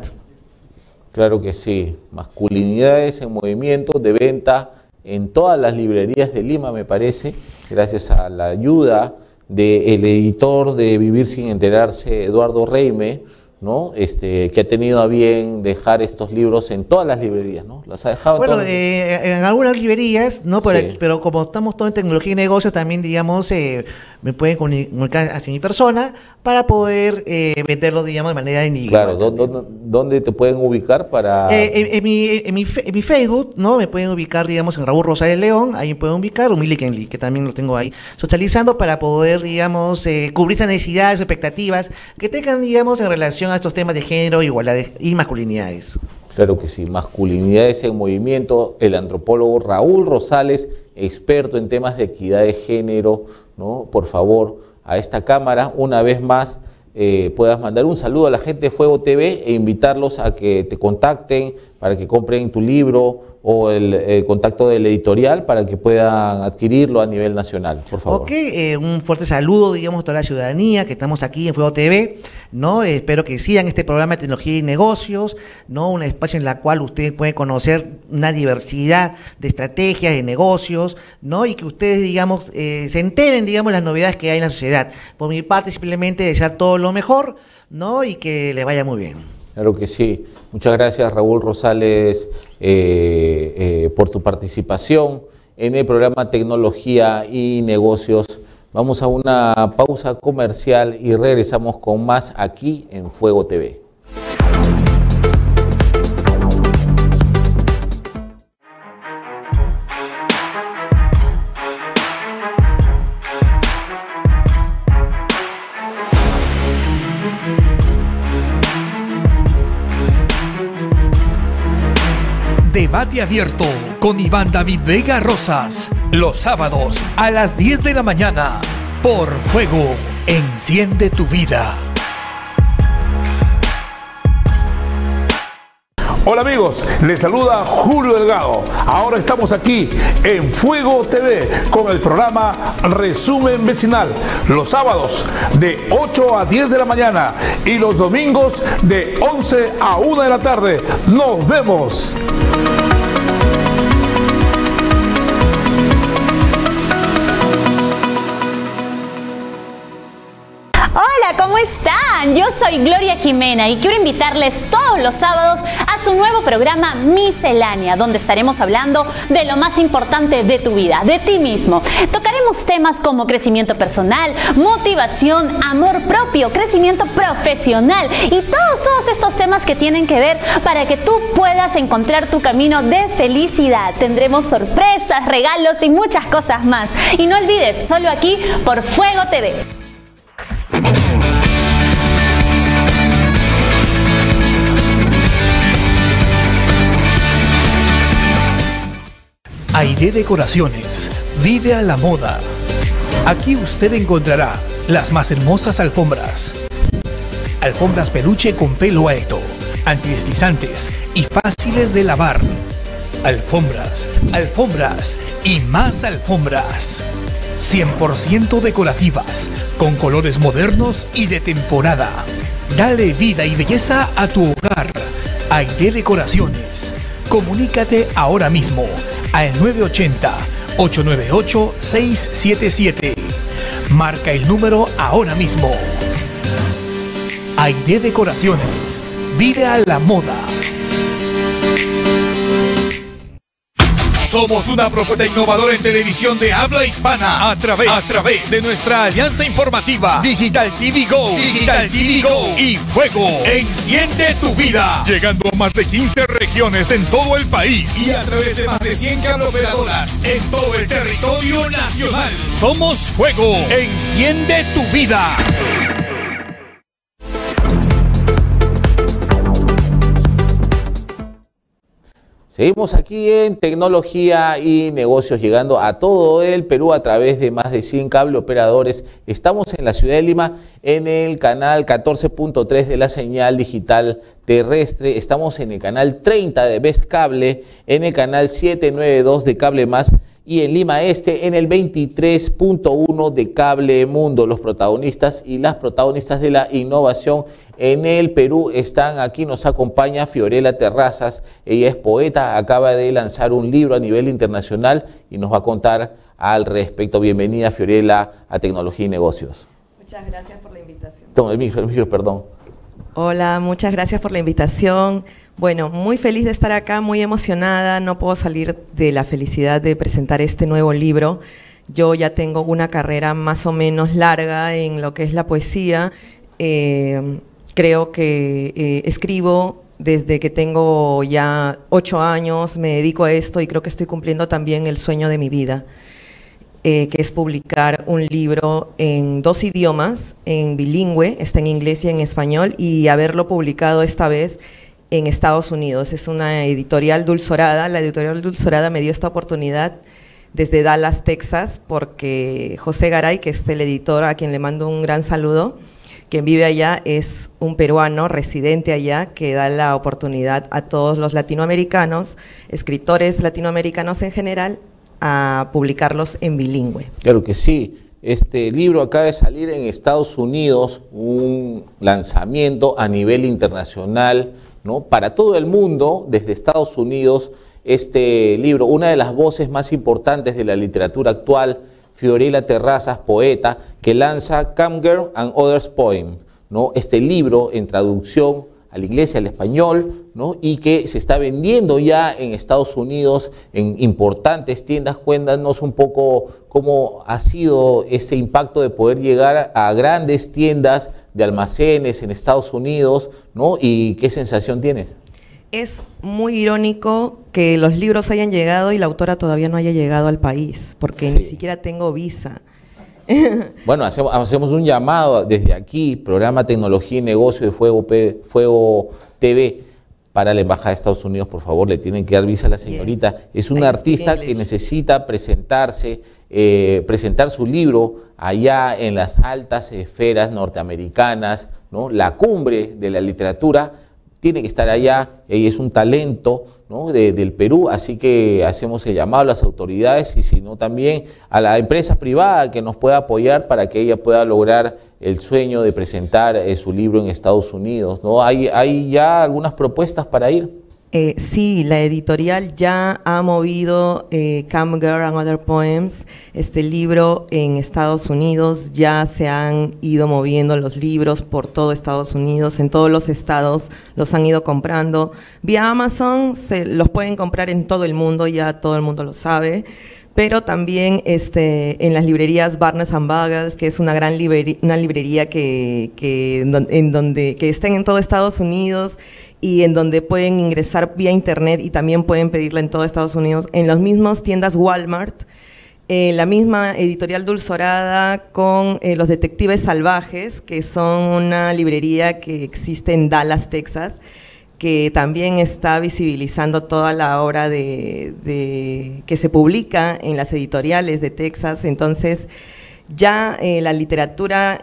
Claro que sí, Masculinidades en Movimiento, de venta en todas las librerías de Lima, me parece, gracias a la ayuda del editor de Vivir sin Enterarse, Eduardo Reime, ¿no? Que ha tenido a bien dejar estos libros en todas las librerías, ¿no? ¿Las ha dejado? Bueno, en algunas librerías, ¿no? Pero como estamos todos en tecnología y negocios, también, digamos, me pueden comunicar hacia mi persona para poder venderlo, digamos, de manera individual. Claro, ¿dónde te pueden ubicar para...? En mi Facebook, ¿no? Me pueden ubicar, digamos, en Raúl Rosales León, ahí me pueden ubicar, o Milly Kenley, que también lo tengo ahí socializando para poder, digamos, cubrir esas necesidades, expectativas que tengan, digamos, en relación a estos temas de género, igualdad y masculinidades. Claro que sí, Masculinidades en Movimiento, el antropólogo Raúl Rosales, experto en temas de equidad de género, ¿no? Por favor, a esta cámara, una vez más, puedas mandar un saludo a la gente de Fuego TV e invitarlos a que te contacten para que compren tu libro o el contacto del editorial para que puedan adquirirlo a nivel nacional, por favor. Ok, un fuerte saludo, digamos, a toda la ciudadanía que estamos aquí en Fuego TV, ¿no? Espero que sigan este programa de tecnología y negocios, ¿no? Un espacio en el cual ustedes pueden conocer una diversidad de estrategias, de negocios, ¿no? Y que ustedes, digamos, se enteren, digamos, las novedades que hay en la sociedad. Por mi parte, simplemente desear todo lo mejor, ¿no? Y que les vaya muy bien. Claro que sí. Muchas gracias, Raúl Rosales, por tu participación en el programa Tecnología y Negocios. Vamos a una pausa comercial y regresamos con más aquí en Fuego TV. Debate abierto con Iván David Vega Rosas. Los sábados a las 10 de la mañana. Por Fuego, enciende tu vida. Hola amigos, les saluda Julio Delgado. Ahora estamos aquí en Fuego TV con el programa Resumen Vecinal. Los sábados de 8 a 10 de la mañana y los domingos de 11 a 1 de la tarde. ¡Nos vemos! Hola, ¿cómo están? Yo soy Gloria Jimena y quiero invitarles todos los sábados a su nuevo programa Miscelánea, donde estaremos hablando de lo más importante de tu vida, de ti mismo. Tocaremos temas como crecimiento personal, motivación, amor propio, crecimiento profesional y todos estos temas que tienen que ver para que tú puedas encontrar tu camino de felicidad. Tendremos sorpresas, regalos y muchas cosas más. Y no olvides, solo aquí por Fuego TV. Aide Decoraciones, vive a la moda. Aquí usted encontrará las más hermosas alfombras. Alfombras peluche con pelo alto, antideslizantes y fáciles de lavar. Alfombras, alfombras y más alfombras. 100% decorativas, con colores modernos y de temporada. Dale vida y belleza a tu hogar. Aide Decoraciones. Comunícate ahora mismo al 980-898-677. Marca el número ahora mismo. Aide Decoraciones. Vive a la moda. Somos una propuesta innovadora en televisión de habla hispana a través de nuestra alianza informativa Digital TV Go, Digital TV Go y Fuego, enciende tu vida, llegando a más de 15 regiones en todo el país y a través de más de 100 cableoperadoras en todo el territorio nacional. Somos Fuego, enciende tu vida. Seguimos aquí en tecnología y negocios, llegando a todo el Perú a través de más de 100 cable operadores. Estamos en la ciudad de Lima en el canal 14.3 de la señal digital terrestre. Estamos en el canal 30 de Best Cable, en el canal 792 de Cable Más y en Lima Este en el 23.1 de Cable Mundo. Los protagonistas y las protagonistas de la innovación en el Perú están aquí. Nos acompaña Fiorella Terrazas. Ella es poeta, acaba de lanzar un libro a nivel internacional y nos va a contar al respecto. Bienvenida, Fiorella, a Tecnología y Negocios. Muchas gracias por la invitación. Toma el micro, perdón. Hola, muchas gracias por la invitación. Bueno, muy feliz de estar acá, muy emocionada. No puedo salir de la felicidad de presentar este nuevo libro. Yo ya tengo una carrera más o menos larga en lo que es la poesía. Creo que escribo desde que tengo ya 8 años, me dedico a esto y creo que estoy cumpliendo también el sueño de mi vida, que es publicar un libro en 2 idiomas, en bilingüe, está en inglés y en español, y haberlo publicado esta vez en Estados Unidos. Es una editorial Dulzorada. La editorial Dulzorada me dio esta oportunidad desde Dallas, Texas, porque José Garay, que es el editor, a quien le mando un gran saludo, quien vive allá, es un peruano residente allá que da la oportunidad a todos los latinoamericanos, escritores latinoamericanos en general, a publicarlos en bilingüe. Claro que sí. Este libro acaba de salir en Estados Unidos, un lanzamiento a nivel internacional, ¿no? Para todo el mundo, desde Estados Unidos, este libro, una de las voces más importantes de la literatura actual, Fiorella Terrazas, poeta, que lanza Come Girl and Others Poems, ¿no? Este libro en traducción al inglés y al español, ¿no? Y que se está vendiendo ya en Estados Unidos en importantes tiendas. Cuéntanos un poco cómo ha sido ese impacto de poder llegar a grandes tiendas de almacenes en Estados Unidos, ¿no? Y qué sensación tienes. Es muy irónico que los libros hayan llegado y la autora todavía no haya llegado al país, porque ni siquiera tengo visa. Bueno, hacemos un llamado desde aquí, programa Tecnología y Negocio de Fuego TV, para la Embajada de Estados Unidos. Por favor, le tienen que dar visa a la señorita. Yes. Es una artista que necesita presentarse, presentar su libro allá en las altas esferas norteamericanas, ¿no? La cumbre de la literatura. Tiene que estar allá. Ella es un talento, ¿no? del Perú, así que hacemos el llamado a las autoridades y si no también a la empresa privada que nos pueda apoyar para que ella pueda lograr el sueño de presentar su libro en Estados Unidos, ¿no? ¿Hay ya algunas propuestas para ir? Sí, la editorial ya ha movido Come Girl and Other Poems, este libro en Estados Unidos. Ya se han ido moviendo los libros por todo Estados Unidos, en todos los estados los han ido comprando. Vía Amazon se los pueden comprar en todo el mundo, ya todo el mundo lo sabe, pero también en las librerías Barnes & Nobles, que es una gran librería que estén en todo Estados Unidos, y en donde pueden ingresar vía internet y también pueden pedirla en todo Estados Unidos, en las mismas tiendas Walmart, la misma editorial Dulzorada con Los Detectives Salvajes, que son una librería que existe en Dallas, Texas, que también está visibilizando toda la obra que se publica en las editoriales de Texas. Entonces, ya la literatura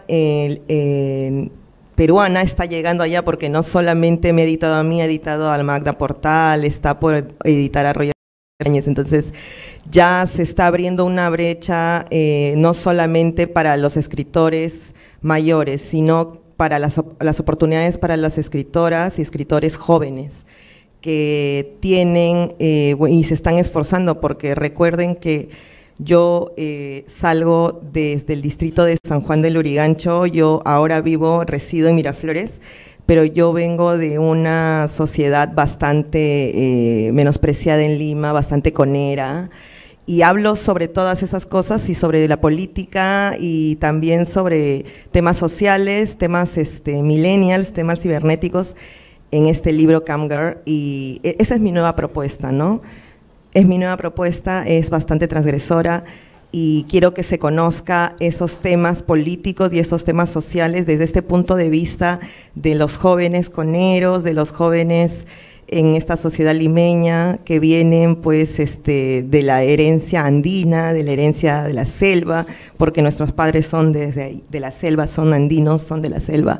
peruana está llegando allá, porque no solamente me ha editado a mí, ha editado al Magda Portal, está por editar a Roger Áñez. Entonces ya se está abriendo una brecha no solamente para los escritores mayores, sino para las oportunidades para las escritoras y escritores jóvenes que tienen y se están esforzando, porque recuerden que yo salgo desde el distrito de San Juan del Lurigancho. Yo ahora resido en Miraflores, pero yo vengo de una sociedad bastante menospreciada en Lima, bastante conera, y hablo sobre todas esas cosas y sobre la política y también sobre temas sociales, temas millennials, temas cibernéticos en este libro Come Girl, y esa es mi nueva propuesta, ¿no? Es mi nueva propuesta, es bastante transgresora y quiero que se conozca esos temas políticos y esos temas sociales desde este punto de vista de los jóvenes coneros, de los jóvenes en esta sociedad limeña, que vienen pues de la herencia andina, de la herencia de la selva, porque nuestros padres son de la selva, son andinos, son de la selva,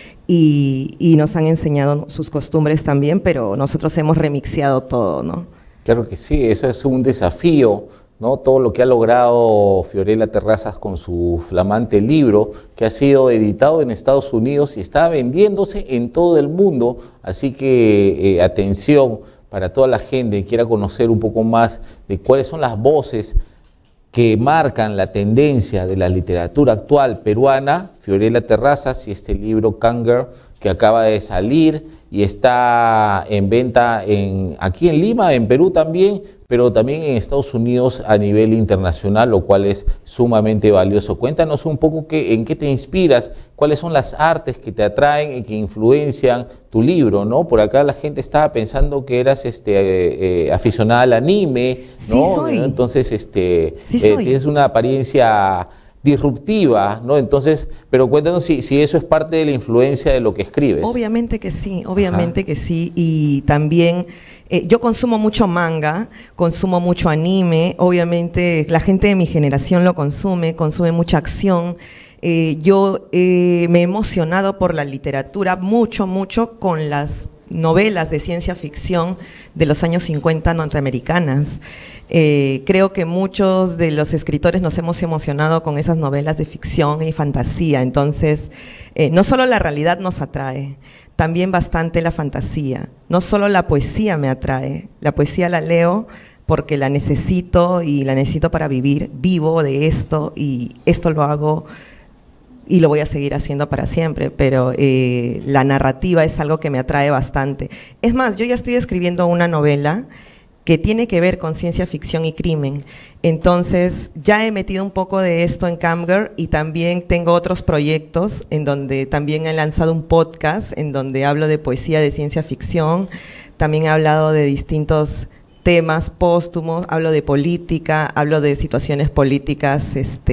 y nos han enseñado sus costumbres también, pero nosotros hemos remixeado todo, ¿no? Claro que sí, eso es un desafío, ¿no? Todo lo que ha logrado Fiorella Terrazas con su flamante libro, que ha sido editado en Estados Unidos y está vendiéndose en todo el mundo, así que atención para toda la gente que quiera conocer un poco más de cuáles son las voces que marcan la tendencia de la literatura actual peruana, Fiorella Terrazas y este libro Kanger, que acaba de salir y está en venta aquí en Lima, en Perú también, pero también en Estados Unidos a nivel internacional, lo cual es sumamente valioso. Cuéntanos un poco en qué te inspiras, cuáles son las artes que te atraen y que influencian tu libro, ¿no? Por acá la gente estaba pensando que eras aficionada al anime, ¿no? Sí, soy. Entonces, Sí, soy. tienes una apariencia disruptiva, ¿no? Entonces, pero cuéntanos si eso es parte de la influencia de lo que escribes. Obviamente que sí, y también yo consumo mucho manga, consumo mucho anime, obviamente la gente de mi generación lo consume mucha acción. Yo me he emocionado por la literatura mucho con las novelas de ciencia ficción de los años 50 norteamericanas. Creo que muchos de los escritores nos hemos emocionado con esas novelas de ficción y fantasía, entonces no solo la realidad nos atrae, también bastante la fantasía, no solo la poesía me atrae, la poesía la leo porque la necesito y la necesito para vivir, vivo de esto y esto lo hago y lo voy a seguir haciendo para siempre, pero la narrativa es algo que me atrae bastante. Es más, yo ya estoy escribiendo una novela que tiene que ver con ciencia ficción y crimen, entonces ya he metido un poco de esto en Kanger y también tengo otros proyectos en donde también he lanzado un podcast en donde hablo de poesía de ciencia ficción, también he hablado de distintos temas póstumos, hablo de política, hablo de situaciones políticas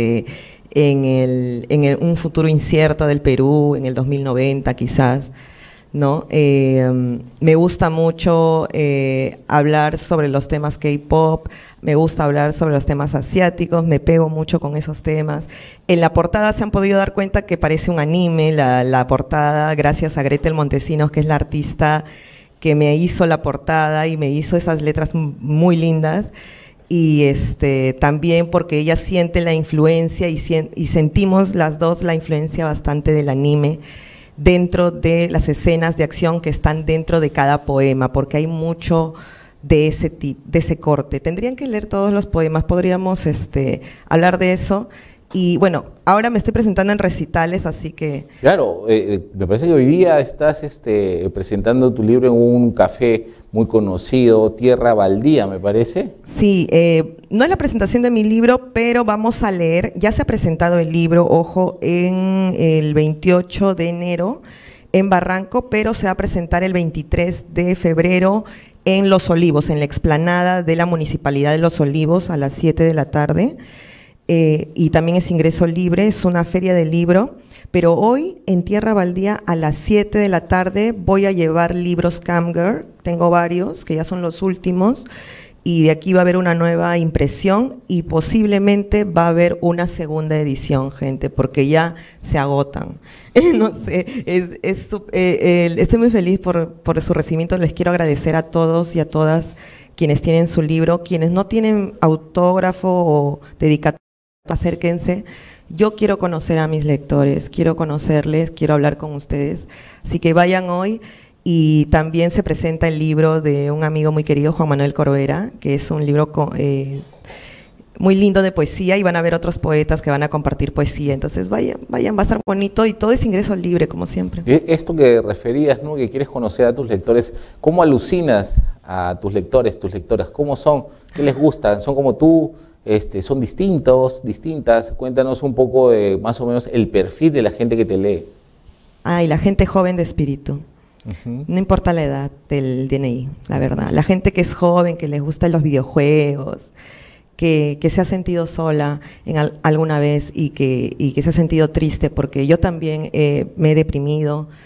en un futuro incierto del Perú, en el 2090 quizás, ¿no? Me gusta mucho hablar sobre los temas K-pop, me gusta hablar sobre los temas asiáticos, me pego mucho con esos temas. En la portada se han podido dar cuenta que parece un anime, la portada, gracias a Gretel Montesinos, que es la artista que me hizo la portada y me hizo esas letras muy lindas. Y también porque ella siente la influencia y sentimos las dos la influencia bastante del anime dentro de las escenas de acción que están dentro de cada poema, porque hay mucho de ese corte. Tendrían que leer todos los poemas, podríamos hablar de eso. Y bueno, ahora me estoy presentando en recitales, así que… Claro, me parece que hoy día estás presentando tu libro en un café muy conocido, Tierra Baldía, me parece. Sí, no es la presentación de mi libro, pero vamos a leer, ya se ha presentado el libro, ojo, en el 28 de enero en Barranco, pero se va a presentar el 23 de febrero en Los Olivos, en la explanada de la Municipalidad de Los Olivos a las 7 de la tarde. Y también es ingreso libre, es una feria de libro, pero hoy en Tierra Baldía a las 7 de la tarde voy a llevar libros Kanger, tengo varios que ya son los últimos y de aquí va a haber una nueva impresión y posiblemente va a haber una segunda edición, gente, porque ya se agotan. No sé, estoy muy feliz por su recibimiento, les quiero agradecer a todos y a todas quienes tienen su libro, quienes no tienen autógrafo o dedicatoria, acérquense. Yo quiero conocer a mis lectores, quiero conocerles, quiero hablar con ustedes, así que vayan hoy. Y también se presenta el libro de un amigo muy querido, Juan Manuel Corvera, que es un libro muy lindo de poesía y van a ver otros poetas que van a compartir poesía, entonces vayan, va a estar bonito y todo es ingreso libre como siempre. Esto que referías, ¿no? Que quieres conocer a tus lectores, ¿cómo alucinas a tus lectores, tus lectoras? ¿Cómo son? ¿Qué les gustan? ¿Son como tú? ¿Son distintos, distintas? Cuéntanos un poco de más o menos el perfil de la gente que te lee. Y la gente joven de espíritu. No importa la edad del DNI, la verdad. La gente que es joven, que les gustan los videojuegos, que se ha sentido sola alguna vez y que se ha sentido triste, porque yo también me he deprimido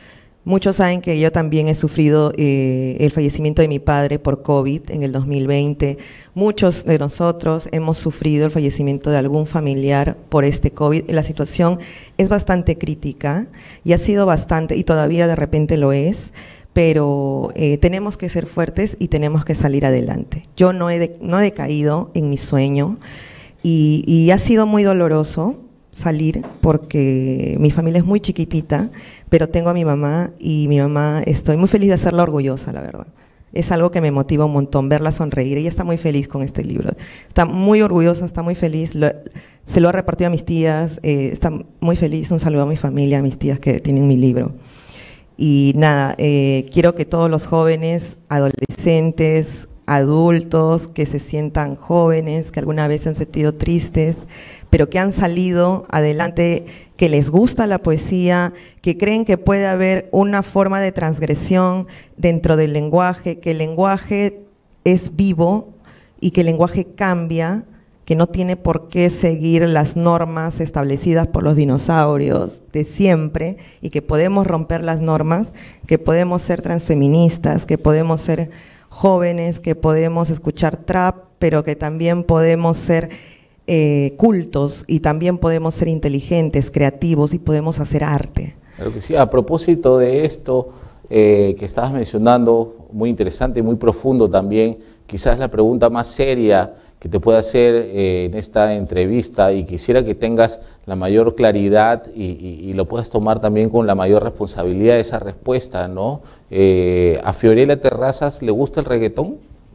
Muchos saben que yo también he sufrido el fallecimiento de mi padre por COVID en el 2020. Muchos de nosotros hemos sufrido el fallecimiento de algún familiar por este COVID. La situación es bastante crítica y ha sido bastante, y todavía de repente lo es, pero tenemos que ser fuertes y tenemos que salir adelante. Yo no he decaído en mi sueño y ha sido muy doloroso salir porque mi familia es muy chiquitita, pero tengo a mi mamá y mi mamá estoy muy feliz de hacerla orgullosa, la verdad. Es algo que me motiva un montón, verla sonreír. Ella está muy feliz con este libro. Está muy orgullosa, está muy feliz. Se lo ha repartido a mis tías, está muy feliz. Un saludo a mi familia, a mis tías que tienen mi libro. Y nada, quiero que todos los jóvenes, adolescentes, adultos que se sientan jóvenes, que alguna vez se han sentido tristes, pero que han salido adelante, que les gusta la poesía, que creen que puede haber una forma de transgresión dentro del lenguaje, que el lenguaje es vivo y que el lenguaje cambia, que no tiene por qué seguir las normas establecidas por los dinosaurios de siempre y que podemos romper las normas, que podemos ser transfeministas, que podemos ser jóvenes, que podemos escuchar trap, pero que también podemos ser cultos y también podemos ser inteligentes, creativos y podemos hacer arte. Claro que sí. A propósito de esto que estabas mencionando, muy interesante y muy profundo también, quizás la pregunta más seria que te pueda hacer en esta entrevista, y quisiera que tengas la mayor claridad y lo puedas tomar también con la mayor responsabilidad de esa respuesta, ¿no? ¿A Fiorella Terrazas le gusta el reggaetón?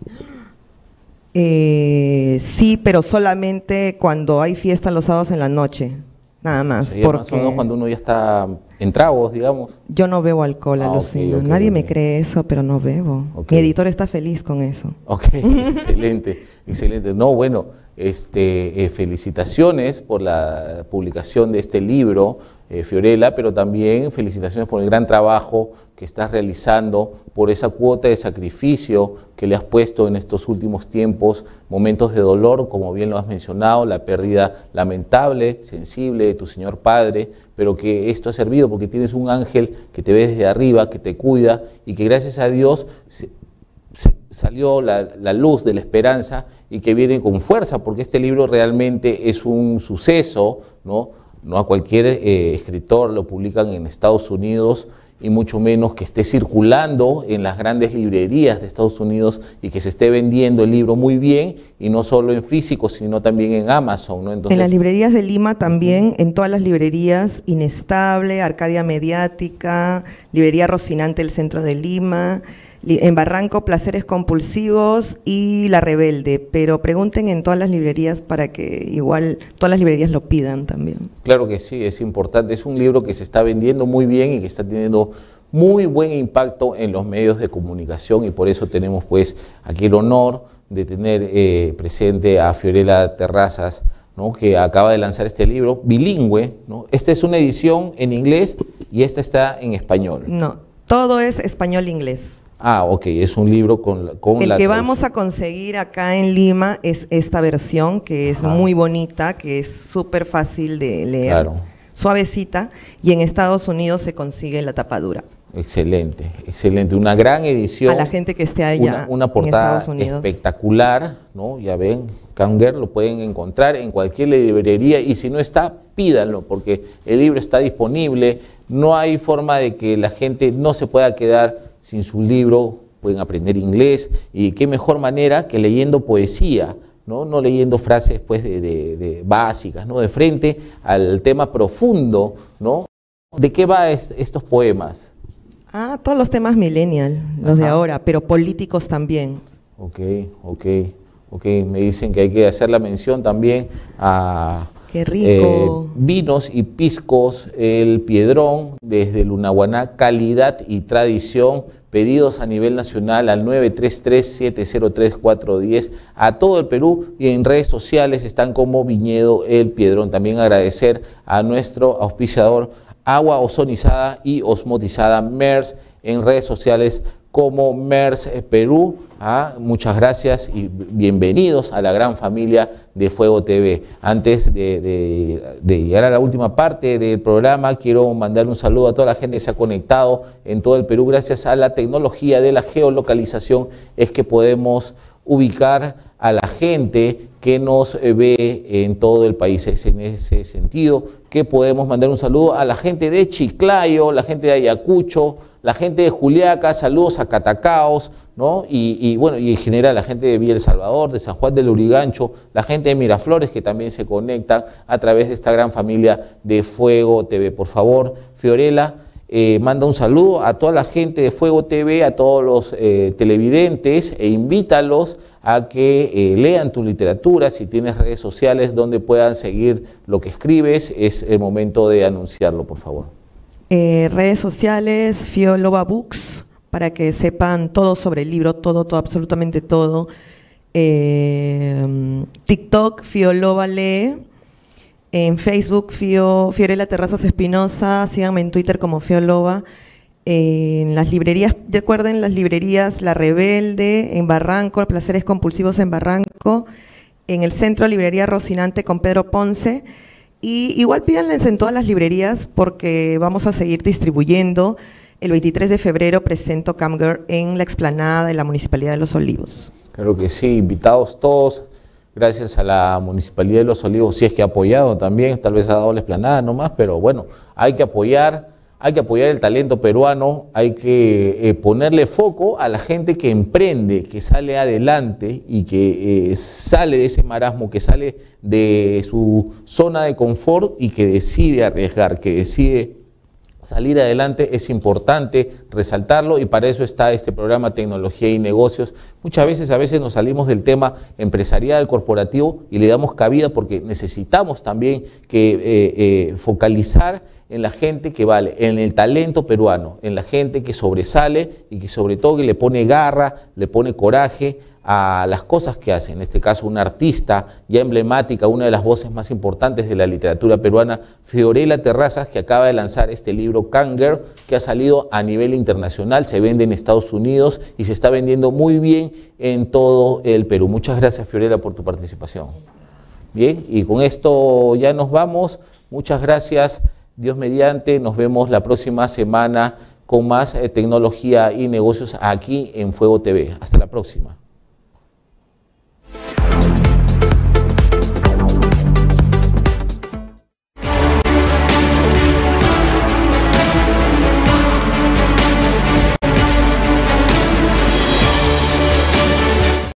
Sí, pero solamente cuando hay fiesta los sábados en la noche, nada más. Sí, porque más o menos cuando uno ya está en tragos, digamos. Yo no bebo alcohol, alucino. Okay, Nadie me cree eso, pero no bebo. Mi editor está feliz con eso. Ok, excelente, excelente. No, bueno, felicitaciones por la publicación de este libro, Fiorella, pero también felicitaciones por el gran trabajo que estás realizando, por esa cuota de sacrificio que le has puesto en estos últimos tiempos, momentos de dolor, como bien lo has mencionado, la pérdida lamentable, sensible de tu señor padre, pero que esto ha servido porque tienes un ángel que te ve desde arriba, que te cuida y que gracias a Dios salió la luz de la esperanza y que viene con fuerza, porque este libro realmente es un suceso, ¿no? No a cualquier escritor lo publican en Estados Unidos, y mucho menos que esté circulando en las grandes librerías de Estados Unidos y que se esté vendiendo el libro muy bien, y no solo en físico, sino también en Amazon, ¿no? Entonces, en las librerías de Lima también, en todas las librerías, Inestable, Arcadia Mediática, Librería Rocinante del centro de Lima, en Barranco, Placeres Compulsivos y La Rebelde, pero pregunten en todas las librerías para que igual todas las librerías lo pidan también. Claro que sí, es importante, es un libro que se está vendiendo muy bien y que está teniendo muy buen impacto en los medios de comunicación, y por eso tenemos pues aquí el honor de tener presente a Fiorella Terrazas, ¿no? Que acaba de lanzar este libro bilingüe, ¿no? Esta es una edición en inglés y esta está en español. No, todo es español-inglés. Ah, ok, es un libro con el que vamos a conseguir acá en Lima es esta versión, que es muy bonita, que es súper fácil de leer, claro, suavecita, y en Estados Unidos se consigue la tapadura. Excelente, excelente, una gran edición. A la gente que esté allá una portada espectacular, ¿no? Ya ven, Kanger lo pueden encontrar en cualquier librería, y si no está, pídanlo, porque el libro está disponible, no hay forma de que la gente no se pueda quedar sin su libro, pueden aprender inglés, y qué mejor manera que leyendo poesía, no leyendo frases pues de básicas, ¿no? De frente al tema profundo, ¿no? ¿De qué va estos poemas? Todos los temas millennial, los de ahora, pero políticos también. Ok, me dicen que hay que hacer la mención también a Qué rico. Vinos y piscos, El Piedrón, desde Lunahuaná, calidad y tradición, pedidos a nivel nacional al 933-703-410 a todo el Perú, y en redes sociales están como Viñedo El Piedrón. También agradecer a nuestro auspiciador Agua Ozonizada y Osmotizada MERS, en redes sociales como MERS Perú. Muchas gracias y bienvenidos a la gran familia de Fuego TV. Antes de llegar a la última parte del programa, quiero mandar un saludo a toda la gente que se ha conectado en todo el Perú. Gracias a la tecnología de la geolocalización es que podemos ubicar a la gente que nos ve en todo el país. Es en ese sentido que podemos mandar un saludo a la gente de Chiclayo, la gente de Ayacucho, la gente de Juliaca, saludos a Catacaos, ¿no? Y bueno, y en general la gente de Villa El Salvador, de San Juan del Lurigancho, la gente de Miraflores que también se conectan a través de esta gran familia de Fuego TV. Por favor, Fiorella, manda un saludo a toda la gente de Fuego TV, a todos los televidentes e invítalos a que lean tu literatura. Si tienes redes sociales donde puedan seguir lo que escribes, es el momento de anunciarlo, por favor. Redes sociales, Fioloba Books, para que sepan todo sobre el libro, todo, absolutamente todo. TikTok, Fioloba Lee. En Facebook, Fiorella Terrazas Espinosa. Síganme en Twitter como Fioloba. En las librerías, recuerden las librerías La Rebelde en Barranco, Placeres Compulsivos en Barranco, en el centro librería Rocinante con Pedro Ponce, y igual pídanles en todas las librerías porque vamos a seguir distribuyendo. El 23 de febrero presento Camgirl en la explanada de la Municipalidad de Los Olivos. Claro que sí, invitados todos. Gracias a la Municipalidad de Los Olivos, si es que ha apoyado también, tal vez ha dado la explanada nomás, pero bueno, hay que apoyar el talento peruano, hay que ponerle foco a la gente que emprende, que sale adelante y que sale de ese marasmo, que sale de su zona de confort y que decide arriesgar, que decide salir adelante. Es importante resaltarlo y para eso está este programa Tecnología y Negocios. Muchas veces, nos salimos del tema empresarial, corporativo y le damos cabida porque necesitamos también que focalizar en la gente que vale, en el talento peruano, en la gente que sobresale y que sobre todo que le pone garra, le pone coraje a las cosas que hace. En este caso, una artista ya emblemática, una de las voces más importantes de la literatura peruana, Fiorella Terrazas, que acaba de lanzar este libro Camgirl, que ha salido a nivel internacional, se vende en Estados Unidos y se está vendiendo muy bien en todo el Perú. Muchas gracias, Fiorella, por tu participación. Bien, y con esto ya nos vamos. Muchas gracias. Dios mediante, nos vemos la próxima semana con más tecnología y negocios aquí en Fuego TV. Hasta la próxima.